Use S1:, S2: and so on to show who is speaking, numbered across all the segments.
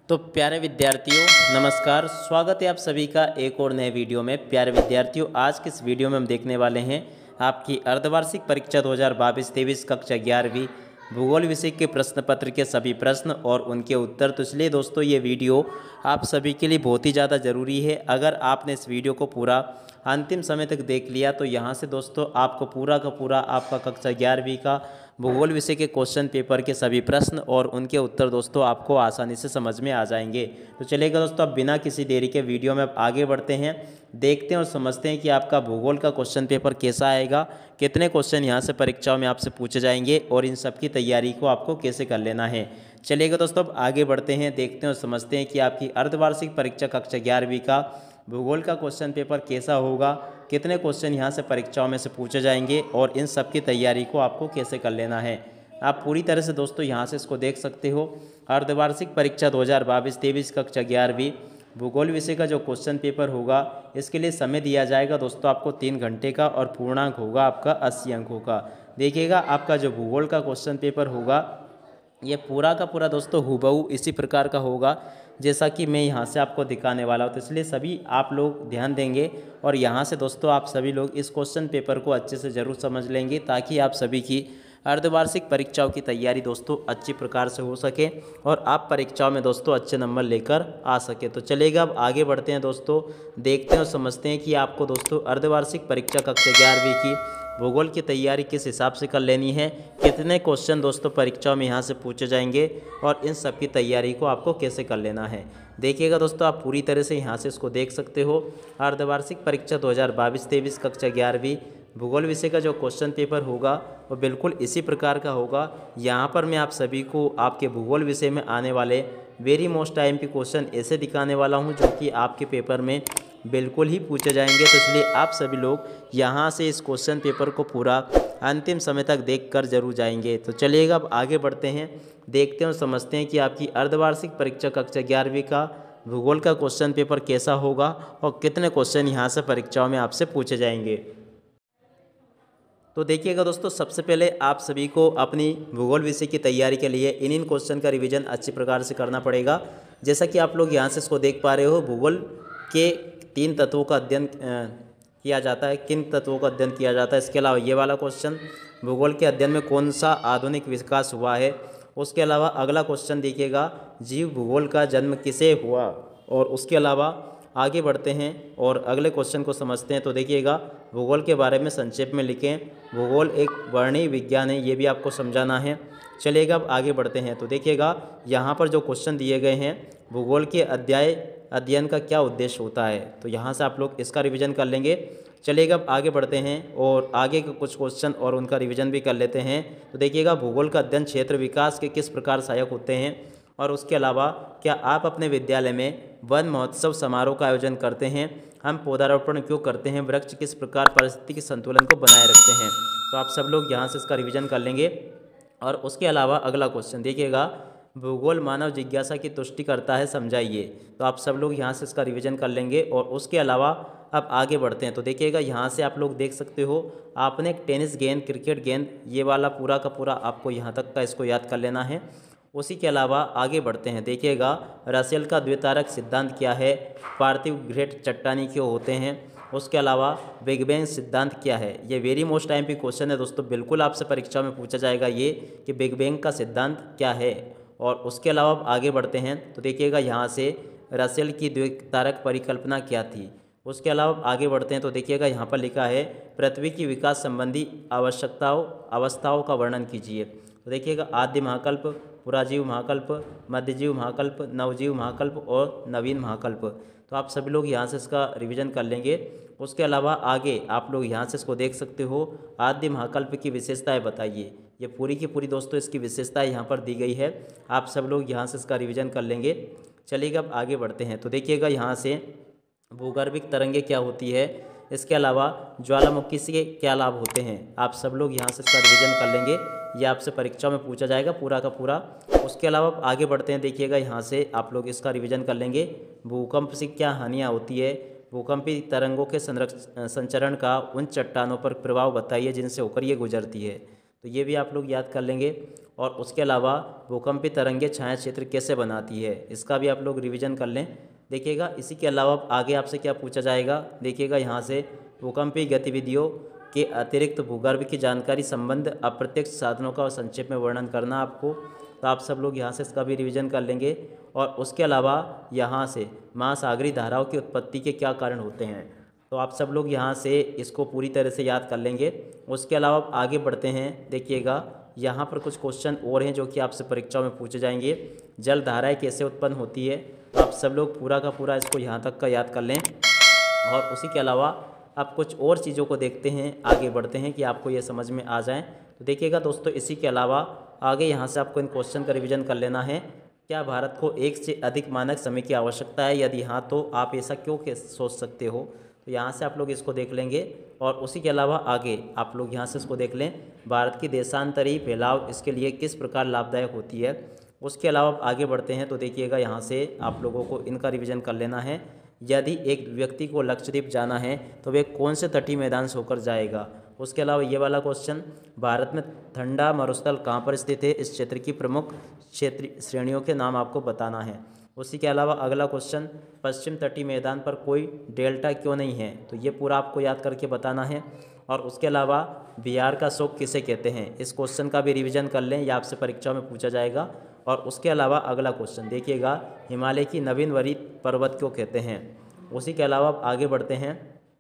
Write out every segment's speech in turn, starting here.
S1: तो प्यारे विद्यार्थियों नमस्कार, स्वागत है आप सभी का एक और नए वीडियो में। प्यारे विद्यार्थियों, आज के इस वीडियो में हम देखने वाले हैं आपकी अर्धवार्षिक परीक्षा 2022-23 कक्षा 11वीं भूगोल विषय के प्रश्न पत्र के सभी प्रश्न और उनके उत्तर। तो इसलिए दोस्तों ये वीडियो आप सभी के लिए बहुत ही ज़्यादा ज़रूरी है। अगर आपने इस वीडियो को पूरा अंतिम समय तक देख लिया तो यहाँ से दोस्तों आपको पूरा का पूरा आपका कक्षा 11वीं का भूगोल विषय के क्वेश्चन पेपर के सभी प्रश्न और उनके उत्तर दोस्तों आपको आसानी से समझ में आ जाएंगे। तो चलिएगा दोस्तों, अब बिना किसी देरी के वीडियो में अब आगे बढ़ते हैं, देखते हैं और समझते हैं कि आपका भूगोल का क्वेश्चन पेपर कैसा आएगा, कितने क्वेश्चन यहाँ से परीक्षाओं में आपसे पूछे जाएंगे और इन सब की तैयारी को आपको कैसे कर लेना है। चलिएगा दोस्तों, अब आगे बढ़ते हैं, देखते हैं और समझते हैं कि आपकी अर्धवार्षिक परीक्षा कक्षा 11वीं का भूगोल का क्वेश्चन पेपर कैसा होगा, कितने क्वेश्चन यहाँ से परीक्षाओं में से पूछे जाएंगे और इन सब की तैयारी को आपको कैसे कर लेना है। आप पूरी तरह से दोस्तों यहाँ से इसको देख सकते हो। अर्धवार्षिक परीक्षा 2022-23 कक्षा 11वीं भूगोल विषय का जो क्वेश्चन पेपर होगा, इसके लिए समय दिया जाएगा दोस्तों आपको 3 घंटे का और पूर्णांक होगा आपका 80 अंकों का। देखिएगा, आपका जो भूगोल का क्वेश्चन पेपर होगा ये पूरा का पूरा दोस्तों हूबहू इसी प्रकार का होगा जैसा कि मैं यहाँ से आपको दिखाने वाला हूँ। तो इसलिए सभी आप लोग ध्यान देंगे और यहाँ से दोस्तों आप सभी लोग इस क्वेश्चन पेपर को अच्छे से ज़रूर समझ लेंगे, ताकि आप सभी की अर्धवार्षिक परीक्षाओं की तैयारी दोस्तों अच्छी प्रकार से हो सके और आप परीक्षाओं में दोस्तों अच्छे नंबर लेकर आ सके। तो चलेगा, अब आगे बढ़ते हैं दोस्तों, देखते हैं और समझते हैं कि आपको दोस्तों अर्धवार्षिक परीक्षा कक्षा 11वीं की भूगोल की तैयारी किस हिसाब से कर लेनी है, कितने क्वेश्चन दोस्तों परीक्षाओं में यहाँ से पूछे जाएंगे और इन सब की तैयारी को आपको कैसे कर लेना है। देखिएगा दोस्तों, आप पूरी तरह से यहाँ से इसको देख सकते हो। अर्धवार्षिक परीक्षा 2022-23 कक्षा 11वीं भूगोल विषय का जो क्वेश्चन पेपर होगा वो बिल्कुल इसी प्रकार का होगा। यहाँ पर मैं आप सभी को आपके भूगोल विषय में आने वाले वेरी मोस्ट IMP क्वेश्चन ऐसे दिखाने वाला हूँ जो कि आपके पेपर में बिल्कुल ही पूछे जाएंगे। तो इसलिए आप सभी लोग यहाँ से इस क्वेश्चन पेपर को पूरा अंतिम समय तक देखकर जरूर जाएंगे। तो चलिएगा, अब आगे बढ़ते हैं, देखते हैं और समझते हैं कि आपकी अर्धवार्षिक परीक्षा कक्षा 11वीं का भूगोल का क्वेश्चन पेपर कैसा होगा और कितने क्वेश्चन यहाँ से परीक्षाओं में आपसे पूछे जाएंगे। तो देखिएगा दोस्तों, सबसे पहले आप सभी को अपनी भूगोल विषय की तैयारी के लिए इन क्वेश्चन का रिवीजन अच्छी प्रकार से करना पड़ेगा। जैसा कि आप लोग यहाँ से इसको देख पा रहे हो, भूगोल के 3 तत्वों का अध्ययन किया जाता है, किन तत्वों का अध्ययन किया जाता है। इसके अलावा ये वाला क्वेश्चन, भूगोल के अध्ययन में कौन सा आधुनिक विकास हुआ है। उसके अलावा अगला क्वेश्चन देखिएगा, जीव भूगोल का जन्म किसे हुआ। और उसके अलावा आगे बढ़ते हैं और अगले क्वेश्चन को समझते हैं। तो देखिएगा, भूगोल के बारे में संक्षेप में लिखें। भूगोल एक वर्णीय विज्ञान है, ये भी आपको समझाना है। चलिएगा, अब आगे बढ़ते हैं। तो देखिएगा, यहाँ पर जो क्वेश्चन दिए गए हैं, भूगोल के अध्ययन का क्या उद्देश्य होता है, तो यहाँ से आप लोग इसका रिवीजन कर लेंगे। चलिएगा, अब आगे बढ़ते हैं और आगे के कुछ क्वेश्चन और उनका रिवीजन भी कर लेते हैं। तो देखिएगा, भूगोल का अध्ययन क्षेत्र विकास के किस प्रकार सहायक होते हैं। और उसके अलावा क्या आप अपने विद्यालय में वन महोत्सव समारोह का आयोजन करते हैं। हम पौधारोपण क्यों करते हैं। वृक्ष किस प्रकार पारिस्थितिक संतुलन को बनाए रखते हैं। तो आप सब लोग यहाँ से इसका रिवीजन कर लेंगे। और उसके अलावा अगला क्वेश्चन देखिएगा, भूगोल मानव जिज्ञासा की तुष्टि करता है, समझाइए। तो आप सब लोग यहाँ से इसका रिवीजन कर लेंगे। और उसके अलावा अब आगे बढ़ते हैं। तो देखिएगा, यहाँ से आप लोग देख सकते हो, आपने एक टेनिस गेंद, क्रिकेट गेंद, ये वाला पूरा का पूरा आपको यहाँ तक का इसको याद कर लेना है। उसी के अलावा आगे बढ़ते हैं। देखिएगा, रसेल का द्वितारक सिद्धांत क्या है। पार्थिव ग्रेट चट्टानी क्यों होते हैं। उसके अलावा बिग बैंग सिद्धांत क्या है। ये वेरी मोस्ट IMP क्वेश्चन है दोस्तों, बिल्कुल आपसे परीक्षा में पूछा जाएगा ये कि बिग बैंग का सिद्धांत क्या है। और उसके अलावा अब आगे बढ़ते हैं। तो देखिएगा, यहाँ से रसेल की द्वितारक परिकल्पना क्या थी। उसके अलावा आगे बढ़ते हैं। तो देखिएगा, यहाँ पर लिखा है, पृथ्वी की विकास संबंधी अवस्थाओं का वर्णन कीजिए। तो देखिएगा, आद्य महाकल्प, पुराजीव महाकल्प, मध्यजीव महाकल्प, नवजीव महाकल्प और नवीन महाकल्प। तो आप सभी लोग यहाँ से इसका रिवीजन कर लेंगे। उसके अलावा आगे आप लोग यहाँ से इसको देख सकते हो, आद्य महाकल्प की विशेषताएं बताइए। ये पूरी की पूरी दोस्तों इसकी विशेषताएं यहाँ पर दी गई है। आप सब लोग यहाँ से इसका रिवीजन कर लेंगे। चलिएगा, अब आगे बढ़ते हैं। तो देखिएगा, यहाँ से भूगर्भिक तरंगें क्या होती है। इसके अलावा ज्वालामुखी से क्या लाभ होते हैं। आप सब लोग यहाँ से इसका रिवीजन कर लेंगे, ये आपसे परीक्षा में पूछा जाएगा पूरा का पूरा। उसके अलावा आगे बढ़ते हैं। देखिएगा, यहाँ से आप लोग इसका रिवीजन कर लेंगे। भूकंप से क्या हानियाँ होती है। भूकंपी तरंगों के संचरण का उन चट्टानों पर प्रभाव बताइए जिनसे होकर ये गुजरती है। तो तो ये भी आप लोग याद कर लेंगे। और उसके अलावा भूकंपीय तरंगें छाया क्षेत्र कैसे बनाती है, इसका भी आप लोग रिवीजन कर लें। देखिएगा इसी के अलावा आगे आपसे क्या पूछा जाएगा, देखिएगा यहाँ से भूकंपीय गतिविधियों के अतिरिक्त भूगर्भ की जानकारी संबंध अप्रत्यक्ष साधनों का संक्षेप में वर्णन करना आपको, तो आप सब लोग यहाँ से इसका भी रिवीजन कर लेंगे। और उसके अलावा यहाँ से महासागरीय धाराओं की उत्पत्ति के क्या कारण होते हैं, तो आप सब लोग यहाँ से इसको पूरी तरह से याद कर लेंगे। उसके अलावा आगे बढ़ते हैं। देखिएगा यहाँ पर कुछ क्वेश्चन और हैं जो कि आपसे परीक्षाओं में पूछे जाएंगे। जल धाराएँ कैसे उत्पन्न होती है, तो आप सब लोग पूरा का पूरा इसको यहाँ तक का याद कर लें। और उसी के अलावा आप कुछ और चीज़ों को देखते हैं, आगे बढ़ते हैं कि आपको ये समझ में आ जाए। तो देखिएगा दोस्तों इसी के अलावा आगे यहाँ से आपको इन क्वेश्चन का रिवीजन कर लेना है। क्या भारत को एक से अधिक मानक समय की आवश्यकता है, यदि हाँ तो आप ऐसा क्यों सोच सकते हो, तो यहाँ से आप लोग इसको देख लेंगे। और उसी के अलावा आगे आप लोग यहाँ से इसको देख लें, भारत की देशांतरी फैलाव इसके लिए किस प्रकार लाभदायक होती है। उसके अलावा आगे बढ़ते हैं। तो देखिएगा यहाँ से आप लोगों को इनका रिवीजन कर लेना है। यदि एक व्यक्ति को लक्षद्वीप जाना है तो वे कौन से तटीय मैदान से होकर जाएगा। उसके अलावा ये वाला क्वेश्चन, भारत में ठंडा मरुस्थल कहाँ पर स्थित है, इस क्षेत्र की प्रमुख क्षेत्रीय श्रेणियों के नाम आपको बताना है। उसी के अलावा अगला क्वेश्चन, पश्चिम तटीय मैदान पर कोई डेल्टा क्यों नहीं है, तो ये पूरा आपको याद करके बताना है। और उसके अलावा बिहार का शोक किसे कहते हैं, इस क्वेश्चन का भी रिवीजन कर लें, यह आपसे परीक्षा में पूछा जाएगा। और उसके अलावा अगला क्वेश्चन देखिएगा, हिमालय की नवीन वरित पर्वत क्यों कहते हैं। उसी के अलावा आगे बढ़ते हैं।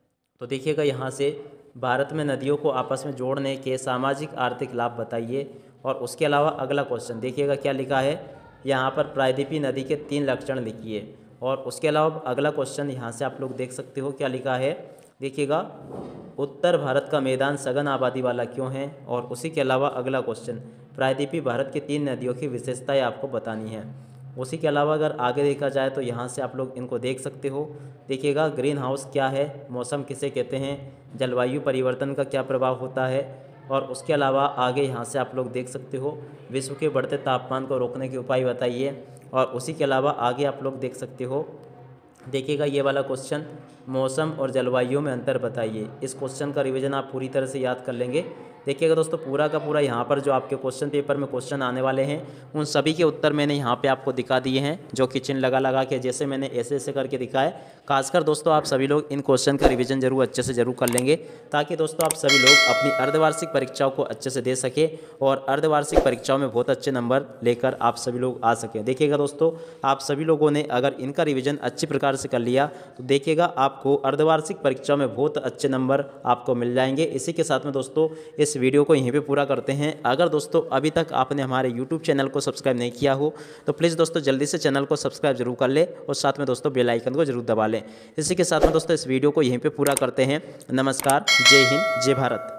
S1: तो देखिएगा यहाँ से भारत में नदियों को आपस में जोड़ने के सामाजिक आर्थिक लाभ बताइए। और उसके अलावा अगला क्वेश्चन देखिएगा क्या लिखा है, यहाँ पर प्रायद्वीपीय नदी के 3 लक्षण लिखिए। और उसके अलावा अगला क्वेश्चन यहाँ से आप लोग देख सकते हो क्या लिखा है, देखिएगा उत्तर भारत का मैदान सघन आबादी वाला क्यों है। और उसी के अलावा अगला क्वेश्चन, प्रायद्वीपीय भारत की 3 नदियों की विशेषताएं आपको बतानी है। उसी के अलावा अगर आगे देखा जाए तो यहाँ से आप लोग इनको देख सकते हो। देखिएगा ग्रीन हाउस क्या है, मौसम किसे कहते हैं, जलवायु परिवर्तन का क्या प्रभाव होता है। और उसके अलावा आगे यहाँ से आप लोग देख सकते हो, विश्व के बढ़ते तापमान को रोकने के उपाय बताइए। और उसी के अलावा आगे आप लोग देख सकते हो, देखिएगा ये वाला क्वेश्चन, मौसम और जलवायु में अंतर बताइए। इस क्वेश्चन का रिवीजन आप पूरी तरह से याद कर लेंगे। देखिएगा दोस्तों पूरा का पूरा यहाँ पर जो आपके क्वेश्चन पेपर में क्वेश्चन आने वाले हैं उन सभी के उत्तर मैंने यहाँ पे आपको दिखा दिए हैं, जो कि चिन्ह लगा लगा के जैसे मैंने ऐसे ऐसे करके दिखाए। खासकर दोस्तों आप सभी लोग इन क्वेश्चन का रिवीजन जरूर अच्छे से जरूर कर लेंगे, ताकि दोस्तों आप सभी लोग अपनी अर्धवार्षिक परीक्षाओं को अच्छे से दे सके और अर्धवार्षिक परीक्षाओं में बहुत अच्छे नंबर लेकर आप सभी लोग आ सकें। देखिएगा दोस्तों आप सभी लोगों ने अगर इनका रिवीजन अच्छी प्रकार से कर लिया तो देखिएगा आपको अर्धवार्षिक परीक्षाओं में बहुत अच्छे नंबर आपको मिल जाएंगे। इसी के साथ में दोस्तों इस वीडियो को यहीं पे पूरा करते हैं। अगर दोस्तों अभी तक आपने हमारे YouTube चैनल को सब्सक्राइब नहीं किया हो तो प्लीज़ दोस्तों जल्दी से चैनल को सब्सक्राइब जरूर कर ले और साथ में दोस्तों बेल आइकन को जरूर दबा लें। इसी के साथ में दोस्तों इस वीडियो को यहीं पे पूरा करते हैं। नमस्कार, जय हिंद, जय भारत।